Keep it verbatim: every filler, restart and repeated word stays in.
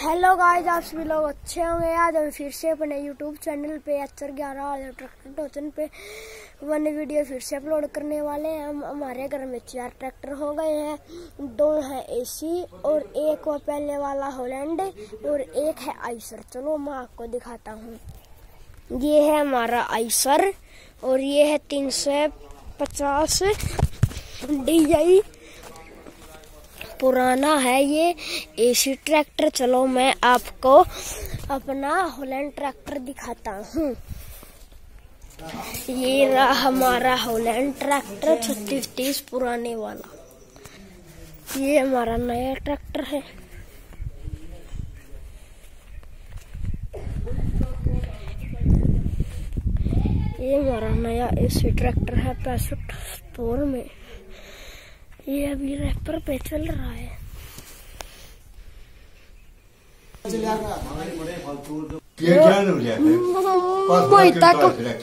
Hello guys, आप सभी लोग अच्छे होंगे। आज हम फिर से अपने यूट्यूब चैनल पे एच आर ग्यारह ट्रैक्टर टोचन पे वन वीडियो फिर से अपलोड करने वाले हैं। हम हमारे घर में चार ट्रैक्टर हो गए हैं, दो हैं एसी और एक वो पहले वाला हॉलैंड और एक है आइसर। चलो मैं आपको दिखाता हूँ। ये है हमारा आइसर और ये है तीन सौ पचास डी आई, पुराना है ये एसी ट्रैक्टर। चलो मैं आपको अपना हॉलैंड ट्रैक्टर दिखाता हूँ। ये रहा हमारा हॉलैंड ट्रैक्टर छत्तीस तीस पुराने वाला। ये हमारा नया ट्रैक्टर है। ये हमारा नया एसी ट्रैक्टर है पैंसठ स्पोर में। ये अभी रैपर पे चल रहा है। ये क्या